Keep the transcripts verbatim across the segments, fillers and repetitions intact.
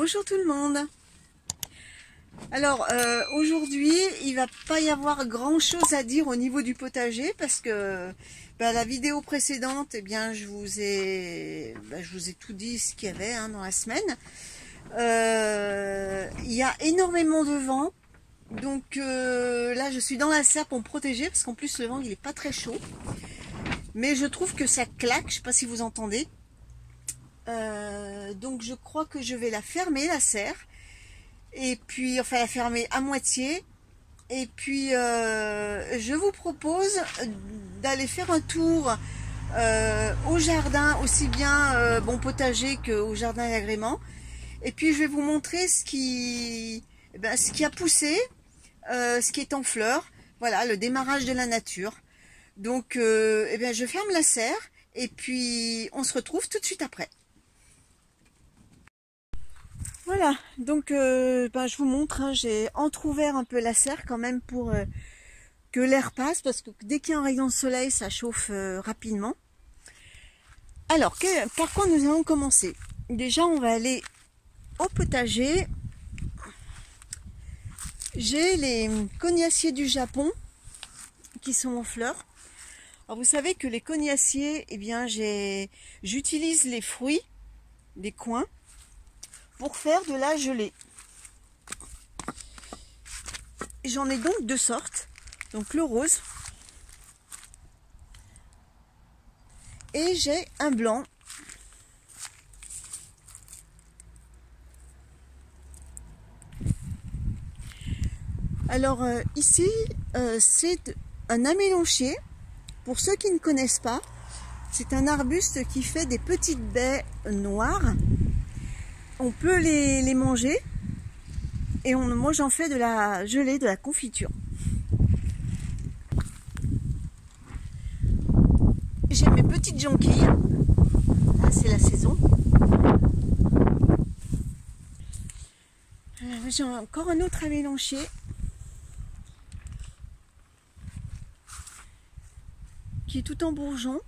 Bonjour tout le monde. Alors euh, aujourd'hui il va pas y avoir grand chose à dire au niveau du potager parce que bah, la vidéo précédente, eh bien je vous ai bah, je vous ai tout dit ce qu'il y avait hein, dans la semaine. Euh, il y a énormément de vent, donc euh, là je suis dans la serre pour me protéger parce qu'en plus le vent il est pas très chaud, mais je trouve que ça claque, je sais pas si vous entendez. Euh, donc je crois que je vais la fermer, la serre, et puis enfin la fermer à moitié, et puis euh, je vous propose d'aller faire un tour euh, au jardin, aussi bien euh, bon potager qu'au jardin d'agrément, et puis je vais vous montrer ce qui, eh ben, ce qui a poussé, euh, ce qui est en fleurs, voilà le démarrage de la nature. Donc euh, eh bien, je ferme la serre et puis on se retrouve tout de suite après. Voilà, donc euh, ben, je vous montre, hein, j'ai entrouvert un peu la serre quand même pour euh, que l'air passe, parce que dès qu'il y a un rayon de soleil, ça chauffe euh, rapidement. Alors, que, par quoi nous allons commencer? Déjà, on va aller au potager. J'ai les cognaciers du Japon qui sont en fleurs. Alors, vous savez que les cognaciers, eh bien, j'ai, j'utilise les fruits des coins pour faire de la gelée. J'en ai donc deux sortes, donc le rose et j'ai un blanc. Alors euh, ici euh, c'est un amélanchier. Pour ceux qui ne connaissent pas, c'est un arbuste qui fait des petites baies noires. On peut les, les manger et on, moi j'en fais de la gelée, de la confiture. J'ai mes petites jonquilles, là c'est la saison. J'ai encore un autre amélanchier. Qui est tout en bourgeon.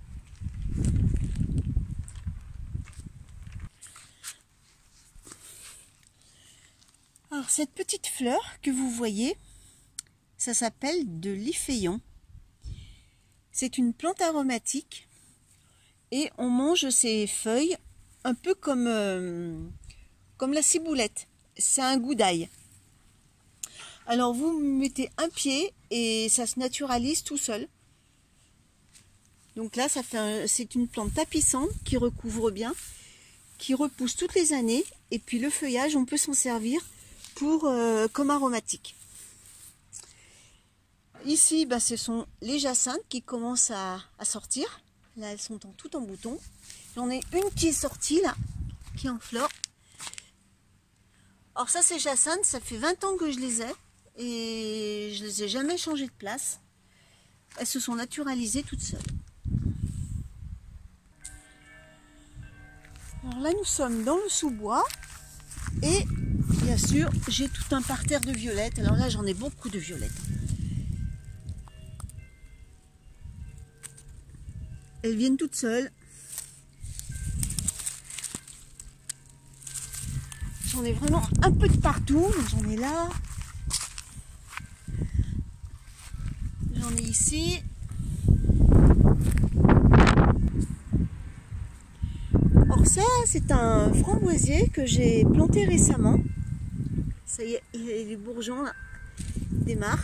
Alors cette petite fleur que vous voyez, ça s'appelle de l'Iphéon. C'est une plante aromatique et on mange ses feuilles un peu comme, euh, comme la ciboulette. C'est un goût d'ail. Alors vous mettez un pied et ça se naturalise tout seul. Donc là, ça fait c'est une plante tapissante qui recouvre bien, qui repousse toutes les années, et puis le feuillage, on peut s'en servir pour euh, comme aromatique. Ici, bah, ce sont les jacinthes qui commencent à, à sortir. Là, elles sont en, tout en bouton. J'en ai une qui est sortie là, qui est en fleur. Alors ça, ces jacinthes, ça fait vingt ans que je les ai et je les ai jamais changées de place. Elles se sont naturalisées toutes seules. Alors là, nous sommes dans le sous-bois et bien sûr, j'ai tout un parterre de violettes. Alors là, j'en ai beaucoup de violettes. Elles viennent toutes seules. J'en ai vraiment un peu de partout. J'en ai là. J'en ai ici. Alors ça, c'est un framboisier que j'ai planté récemment. Ça y est, les bourgeons là démarrent.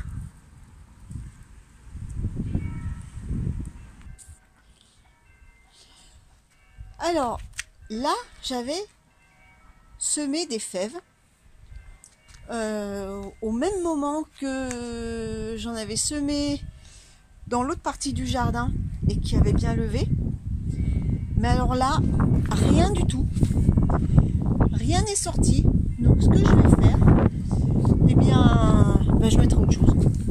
Alors là, j'avais semé des fèves euh, au même moment que j'en avais semé dans l'autre partie du jardin et qui avait bien levé. Mais alors là, rien du tout. Rien n'est sorti. Donc ce que je vais faire, eh bien, ben, je mettrai autre chose.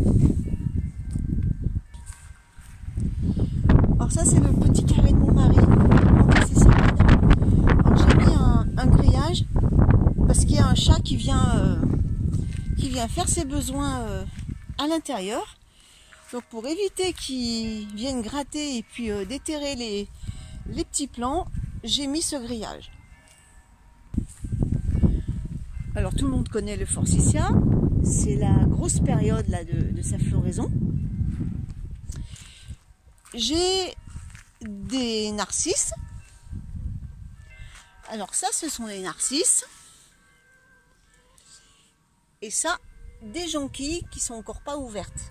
Alors ça, c'est le petit carré de mon mari. Alors j'ai mis un, un grillage parce qu'il y a un chat qui vient, euh, qui vient faire ses besoins euh, à l'intérieur. Donc pour éviter qu'il vienne gratter et puis euh, déterrer les, les petits plants, j'ai mis ce grillage. Alors tout le monde connaît le forsythia, c'est la grosse période là de, de sa floraison. J'ai des narcisses. Alors ça, ce sont les narcisses. Et ça, des jonquilles qui sont encore pas ouvertes.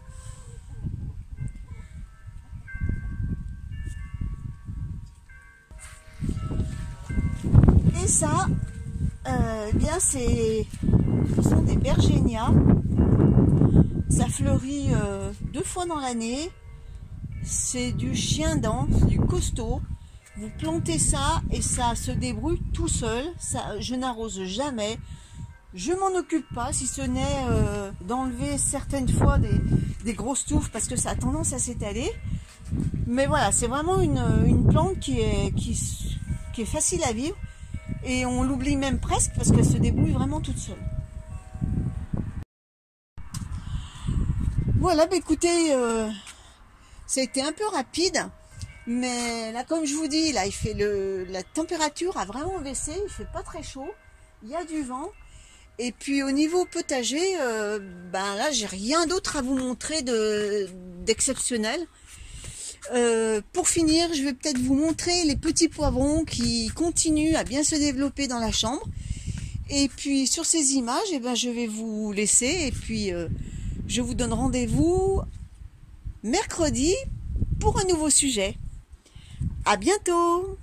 Et ça, euh, eh bien c'est, ce sont des bergénias. Ça fleurit euh, deux fois dans l'année. C'est du chien dent, c'est du costaud. Vous plantez ça et ça se débrouille tout seul. Ça, je n'arrose jamais. Je m'en occupe pas, si ce n'est euh, d'enlever certaines fois des, des grosses touffes parce que ça a tendance à s'étaler. Mais voilà, c'est vraiment une, une plante qui est, qui, qui est facile à vivre. Et on l'oublie même presque parce qu'elle se débrouille vraiment toute seule. Voilà, bah écoutez, euh, ça a été un peu rapide. Mais là, comme je vous dis, là, il fait le, la température a vraiment baissé. Il fait pas très chaud. Il y a du vent. Et puis au niveau potager, euh, ben là j'ai rien d'autre à vous montrer de d'exceptionnel. Euh, pour finir, je vais peut-être vous montrer les petits poivrons qui continuent à bien se développer dans la chambre. Et puis sur ces images, eh ben, je vais vous laisser et puis euh, je vous donne rendez-vous mercredi pour un nouveau sujet. À bientôt!